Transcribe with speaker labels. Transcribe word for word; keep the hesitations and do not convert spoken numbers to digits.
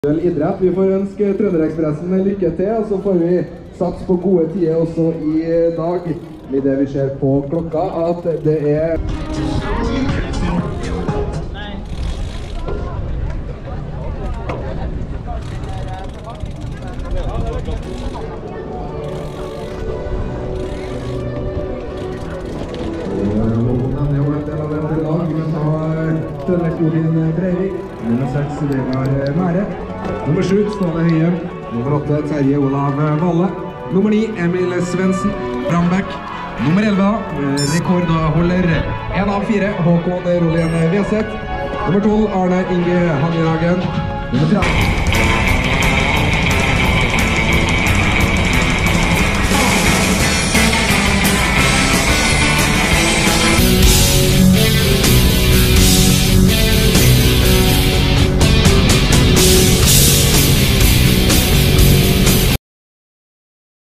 Speaker 1: Idrett. Vi får ønske Trønderekspressen lykke til, og så får vi sats på gode tider også i dag. I det vi ser på klokka, at det er... Trønderekspressen Breivik, nummer seks Vegard Mære, nummer sju Ståle Høyem, nummer åtte Terje Olav Valle, nummer ni Emil Svendsen, Brambæk, nummer elleve rekordholder en av fire Håkon Rolén Veseth, nummer tolv Arne Inge Hanjeragen, nummer tretten